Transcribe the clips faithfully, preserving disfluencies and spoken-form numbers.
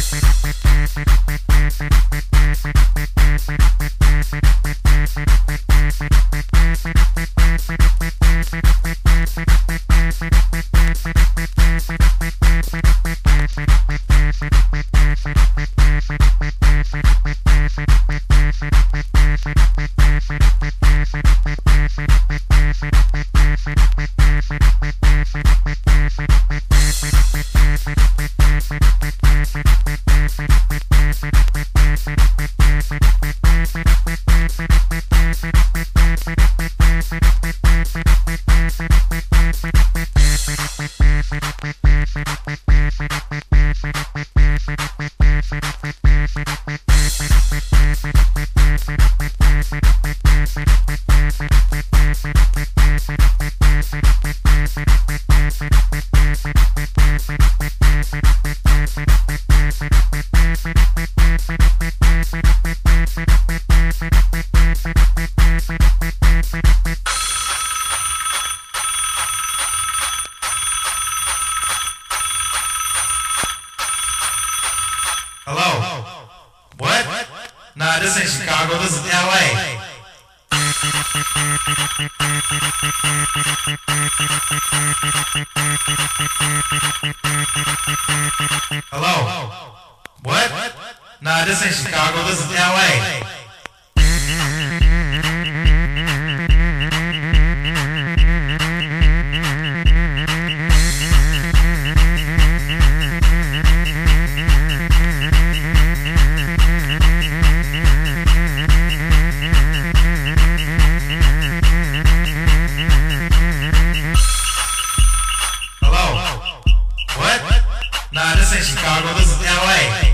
Hello? What? Nah, this ain't Chicago, this is L A. Hello? What? Nah, this ain't Chicago, this is L A. Nah, this ain't Chicago, this is L A.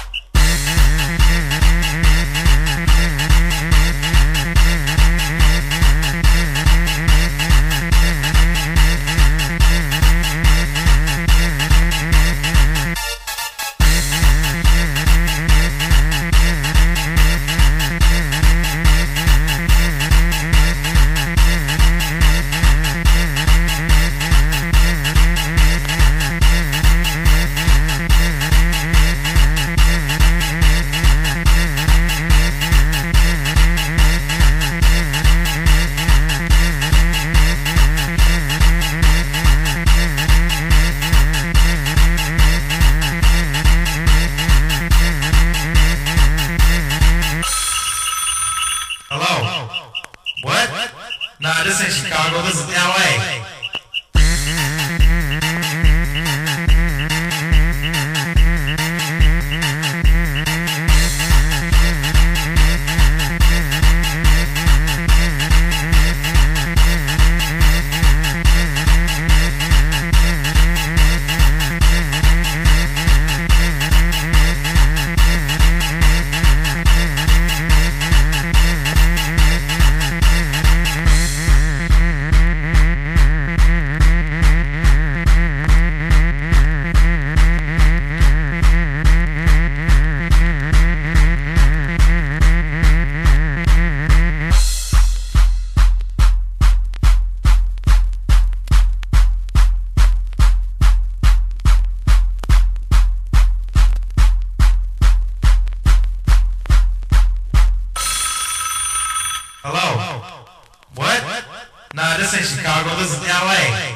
Hello? What? Nah, this ain't Chicago, this is L A. Hello? What? Nah, this ain't Chicago, this is L A.